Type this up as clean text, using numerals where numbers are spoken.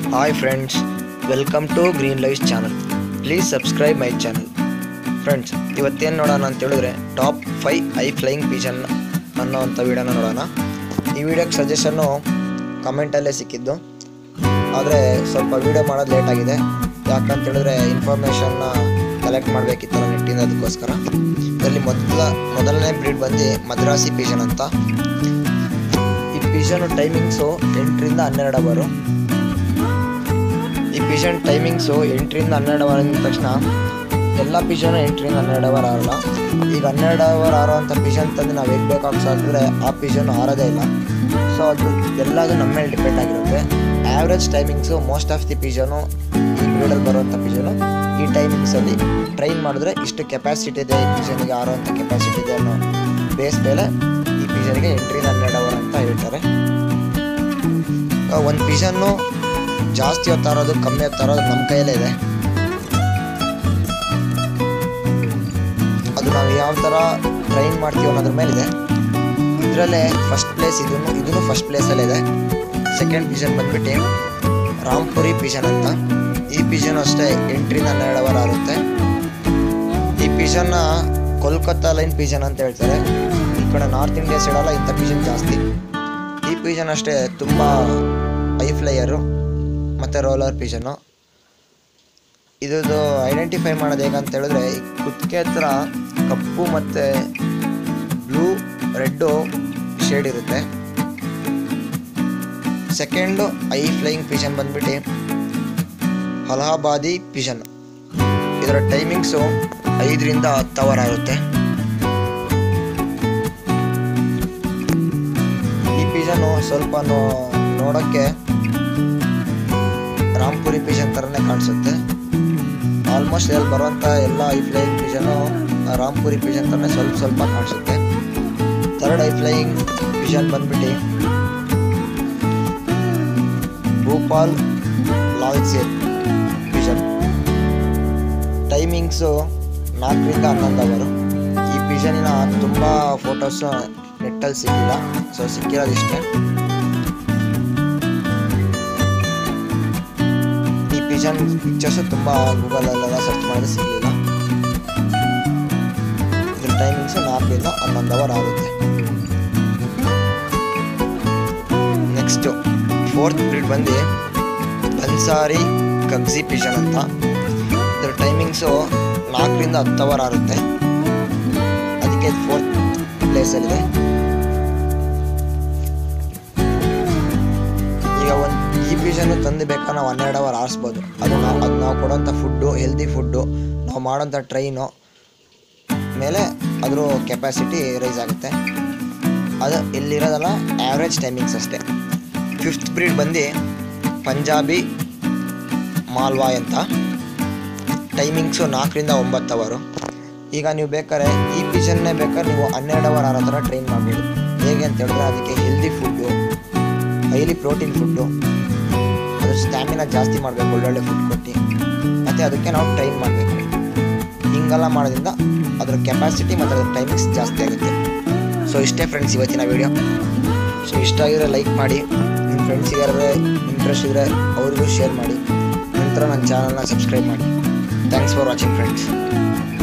Hi friends, welcome to Green Lives channel. Please subscribe my channel. Friends, ಇವತ್ತೇನು ನೋಡೋಣ ಅಂತ ಹೇಳಿದ್ರೆ ಟಾಪ್ 5 ಹೈ ಫ್ಲೈಯಿಂಗ್ ಪಿಜನ್ ಅನ್ನೋವಂಥ ವಿಡಿಯೋನ ನೋಡೋಣ. ಈ ವಿಡಿಯೋಕ್ಕೆ ಸಜೆಷನ್ನು ಕಮೆಂಟಲ್ಲೇ ಸಿಕ್ಕಿದ್ದು, ಆದರೆ ಸ್ವಲ್ಪ ವಿಡಿಯೋ ಮಾಡೋದು ಲೇಟ್ ಆಗಿದೆ. ಯಾಕಂತ ಹೇಳಿದ್ರೆ ಇನ್ಫಾರ್ಮೇಷನ್ನ ಕಲೆಕ್ಟ್ ಮಾಡಬೇಕಿತ್ತು ನೆಟ್ಟಿಂದ, ಅದಕ್ಕೋಸ್ಕರ. ಇದರಲ್ಲಿ ಮೊದಲನೇ ಬ್ರೀಡ್ ಬಂದು ಮದ್ರಾಸಿ ಪಿಜನ್ ಅಂತ. ಈ ಪಿಜನ್ ಟೈಮಿಂಗ್ಸು 8 ರಿಂದ 12 ಅವರು. ಈ ಪಿಜನ್ ಟೈಮಿಂಗ್ಸು 8 ರಿಂದ 12 ಅವರ್ ಅಂದ ತಕ್ಷಣ ಎಲ್ಲ ಪಿಜನು 8 ರಿಂದ 12 ಅವರ್ ಆರಲ್ಲ. ಈಗ 12 ಅವರ್ ಆರೋವಂಥ ಪಿಜನ್ ತಂದು ನಾವು ಹೇಗೆ ಬೇಕಾಗಿ ಸಾಕಿದ್ರೆ ಆ ಪಿಜನು ಆರೋದೇ ಇಲ್ಲ. ಸೊ ಅದು ಎಲ್ಲದು ನಮ್ಮ ಮೇಲೆ ಡಿಪೆಂಡ್ ಆಗಿರುತ್ತೆ. Average timings most of the pigeon ಈ ಬ್ರೀಡಲ್ಲಿ ಬರುವಂಥ ಪಿಜನು ಈ ಟೈಮಿಂಗ್ಸಲ್ಲಿ ಟ್ರೈನ್ ಮಾಡಿದ್ರೆ ಇಷ್ಟು ಕೆಪಾಸಿಟಿ ಇದೆ, ಈ ಪಿಜನಿಗೆ ಆರೋವಂಥ ಕೆಪಾಸಿಟಿ ಇದೆ ಅನ್ನೋ ಬೇಸ್ ಮೇಲೆ ಈ ಪಿಜನಿಗೆ 8 ರಿಂದ 12 ಅವರ್ ಅಂತ ಹೇಳ್ತಾರೆ. ಒಂದು ಪಿಜನ್ನು ಜಾಸ್ತಿ ಹೊತ್ತು ಆರೋದು ಕಮ್ಮಿ ಹೊತ್ತು ಆರೋದು ನಮ್ಮ ಕೈಯಲ್ಲೇ ಇದೆ. ಅದು ನಾವು ಯಾವ ಥರ ಟ್ರೈನ್ ಮಾಡ್ತೀವಿ ಅನ್ನೋದ್ರ ಮೇಲಿದೆ. ಇದರಲ್ಲೇ ಫಸ್ಟ್ ಪ್ಲೇಸ್ ಇದೂ ಫಸ್ಟ್ ಪ್ಲೇಸಲ್ಲಿದೆ. ಸೆಕೆಂಡ್ ಪಿಜನ್ ಬಂದ್ಬಿಟ್ಟು ರಾಂಪುರಿ ಪಿಜನ್ ಅಂತ. ಈ ಪಿಜನ್ ಅಷ್ಟೇ 8 ರಿಂದ 12 ಅವರ್ ಆರುತ್ತೆ. ಈ ಪಿಜನ್ನ ಕೋಲ್ಕತ್ತಾ ಲೈನ್ ಪಿಜನ್ ಅಂತ ಹೇಳ್ತಾರೆ. ಈ ಕಡೆ ನಾರ್ತ್ ಇಂಡಿಯಾ ಸೈಡಲ್ಲ ಇಂಥ ಪಿಜನ್ ಜಾಸ್ತಿ. ಈ ಪಿಜನ್ ಅಷ್ಟೇ ತುಂಬ ಹೈ ಫ್ಲೈಯರು ಮತ್ತು ರೋಲರ್ ಪಿಜನ್ನು. ಇದು ಐಡೆಂಟಿಫೈ ಮಾಡೋದು ಹೇಗಂತ ಹೇಳಿದ್ರೆ, ಈ ಕುತ್ತಿಗೆ ಹತ್ರ ಕಪ್ಪು ಮತ್ತು ಬ್ಲೂ ರೆಡ್ಡು ಶೇಡ್ ಇರುತ್ತೆ. ಸೆಕೆಂಡು ಹೈ ಫ್ಲೈಯಿಂಗ್ ಪಿಜನ್ ಬಂದ್ಬಿಟ್ಟು ಅಲಹಾಬಾದಿ ಪಿಜನ್. ಇದರ ಟೈಮಿಂಗ್ಸು 5 ರಿಂದ 10 ಅವರ್ ಆಗುತ್ತೆ. ಈ ಪಿಜನ್ನು ಸ್ವಲ್ಪ ನೋಡೋಕ್ಕೆ ರಾಂಪುರಿ ಪಿಜನ್ ಥರನೇ ಕಾಣಿಸುತ್ತೆ. ಆಲ್ಮೋಸ್ಟ್ ಇಲ್ಲಿ ಬರುವಂಥ ಎಲ್ಲ high flying pigeon Rampuri pigeon ಥರನೇ ಸ್ವಲ್ಪ ಕಾಣಿಸುತ್ತೆ. ಥರ್ಡ್ ಹೈ ಫ್ಲೈಯಿಂಗ್ ಪಿಜನ್ ಬಂದ್ಬಿಟ್ಟು ಭೂಪಾಲ್ ಲಾಲ್ಸೇರ್ ಪಿಜನ್. ಟೈಮಿಂಗ್ಸು 4 ರಿಂದ 11 ಅವರು. ಈ ಪಿಜನಿನ ತುಂಬ ಫೋಟೋಸು ನೆಟ್ಟಲ್ಲಿ ಸಿಕ್ಕಿಲ್ಲ, ಸೊ ಸಿಕ್ಕಿರೋದಿಷ್ಟೇ. ಈ ಪಿಜನ್ ಪಿಕ್ಚರ್ಸು ತುಂಬ ಗೂಗಲಲ್ಲೆಲ್ಲ ಸರ್ಚ್ ಮಾಡಿದ್ರೆ ಸಿಗಲಿಲ್ಲ. ಇದ್ರ ಟೈಮಿಂಗ್ಸು 4 ರಿಂದ 11 ಅವರ್ ಆಗುತ್ತೆ. ನೆಕ್ಸ್ಟು ಫೋರ್ತ್ ಬ್ರೀಡ್ ಬಂದು ಬನ್ಸಾರಿ ಕಗ್ಜಿ ಪಿಜನ್ ಅಂತ. ಇದ್ರ ಟೈಮಿಂಗ್ಸು 4 ರಿಂದ 10 ಅವರ್ ಆಗುತ್ತೆ. ಅದಕ್ಕೆ ಫೋರ್ತ್ ಪ್ಲೇಸಲ್ಲಿದೆ. ಈಗ ಈ ಪಿಜನ್ನು ತಂದು ಬೇಕಾ ನಾವು 12 ಅವರ್ ಆರಿಸ್ಬೋದು. ಅದು ನಾವು ಕೊಡೋಂಥ ಫುಡ್ಡು, ಹೆಲ್ದಿ ಫುಡ್ಡು, ನಾವು ಮಾಡೋಂಥ ಟ್ರೈನು ಮೇಲೆ ಅದ್ರ ಕೆಪಾಸಿಟಿ ರೈಸ್ ಆಗುತ್ತೆ. ಅದು ಇಲ್ಲಿರೋದಲ್ಲ, ಆ್ಯಾವ್ರೇಜ್ ಟೈಮಿಂಗ್ಸ್ ಅಷ್ಟೇ. ಫಿಫ್ತ್ ಬ್ರೀಡ್ ಬಂದು ಪಂಜಾಬಿ ಮಾಲ್ವಾಯ್ ಅಂತ. ಟೈಮಿಂಗ್ಸು 4 ರಿಂದ 9 ಅವರು. ಈಗ ನೀವು ಬೇಕಾದ್ರೆ ಈ ಪಿಜನ್ನೇ ಬೇಕಾದ್ರೆ ನೀವು 12 ಅವರ್ ಆರೋ ಥರ ಟ್ರೈನ್ ಮಾಡ್ಬೋದು. ಹೇಗೆ ಅಂತ ಹೇಳಿದ್ರೆ ಅದಕ್ಕೆ healthy food, highly protein food, ಅದ್ರ ಸ್ಟ್ಯಾಮಿನಾ ಜಾಸ್ತಿ ಮಾಡಬೇಕು, ಒಳ್ಳೊಳ್ಳೆ ಫುಡ್ ಕೊಟ್ಟು, ಮತ್ತು ಅದಕ್ಕೆ ನಾವು ಟ್ರೈನ್ ಮಾಡಬೇಕು. ಹಿಂಗೆಲ್ಲ ಮಾಡೋದ್ರಿಂದ ಅದರ ಕೆಪಾಸಿಟಿ ಮತ್ತು ಅದ್ರ ಟೈಮಿಂಗ್ಸ್ ಜಾಸ್ತಿ ಆಗುತ್ತೆ. ಸೊ ಇಷ್ಟೇ ಫ್ರೆಂಡ್ಸ್ ಇವತ್ತಿನ ವೀಡಿಯೋ. ಸೊ ಇಷ್ಟ ಆಗಿದ್ರೆ ಲೈಕ್ ಮಾಡಿ, ನಿಮ್ಮ ಫ್ರೆಂಡ್ಸಿಗೆ ಯಾರು ಇಂಟ್ರೆಸ್ಟ್ ಇದ್ದರೆ ಅವ್ರಿಗೂ ಶೇರ್ ಮಾಡಿ. ನಂತರ ನನ್ನ ಚಾನಲ್ನ ಸಬ್ಸ್ಕ್ರೈಬ್ ಮಾಡಿ. Thanks for watching friends.